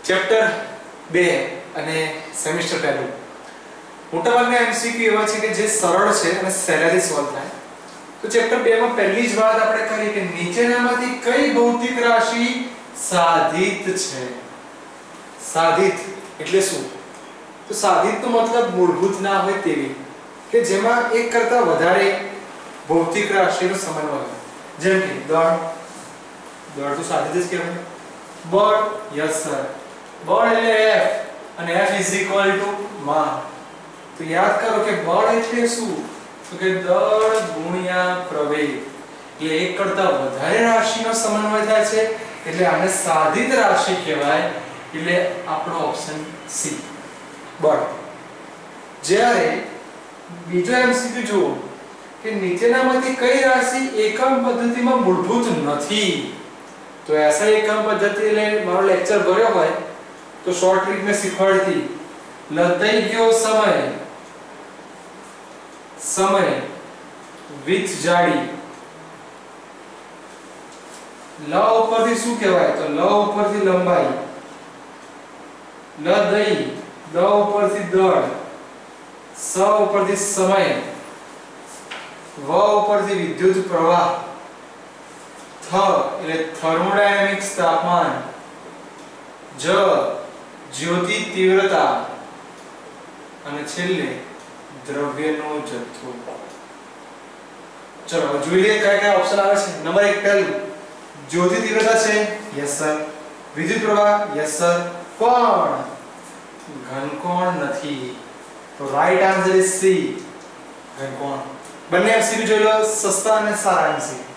Chapter 2 અને semester પહેલું મોટાભાગના એમસીક્યુ એવા છે કે જે સરળ છે અને સહેલાઈથી સોલ્વ થાય. તો ચેપ્ટર 2 માં પહેલી જ વાત આપણે કરી કે નીચેનામાંથી કઈ ભૌતિક રાશિ સાધિત છે. સાધિત એટલે શું? તો સાધિતનો મતલબ મૂળભૂત ના હોય તેવી કે જેમાં એક કરતા વધારે ભૌતિક રાશિનો સમન્વય હોય. જેમ કે દળ તો સાધિત જ કહેવાય. બળ, યસ સર, બળ એટલે F અને F માં. તો યાદ કરો કે બળ એટલે શું? તો કે દળ ગુણ્યા પ્રવેગ. એટલે એક કરતા વધારે રાશિનો સમન્વય થાય છે એટલે આને સાધિત રાશિ કહેવાય. એટલે આપણો ઓપ્શન સી બળ. જ્યારે બીજો એમસીક્યુ જુઓ કે નીચેનામાંથી કઈ રાશિ એકમ પદ્ધતિમાં મૂળભૂત નથી. તો એસા એકમ પદ્ધતિ એટલે મારો લેક્ચર ભર્યો હોય તો શોર્ટ ટ્રીક મેં શીખવાડી લદાઈ ગયો સમય વિથ જાડી. લ ઉપરથી શું કહેવાય? તો લ ઉપરથી લંબાઈ, લદઈ, દ ઉપરથી દળ, સ ઉપરથી સમય, વ ઉપરથી વિદ્યુત પ્રવાહ, થ એટલે થર્મોડાયનેમિક્સ તાપમાન, જ જ્યોતિ તીવ્રતા અને છેલ્લે દ્રવ્યનો જથ્થો. ચલો જોઈ લઈએ કયા કયા ઓપ્શન આવે છે. નંબર 1 પહેલું જ્યોતિ તીવ્રતા છે. Yes sir. વિદ્યુત પ્રવાહ. Yes sir. પણ ઘનકોણ નથી. તો રાઈટ આન્સર ઇઝ સી ઘનકોણ. બંને એમસીક્યુ જોઈ લો, સસ્તા અને સારા એમસીક્યુ.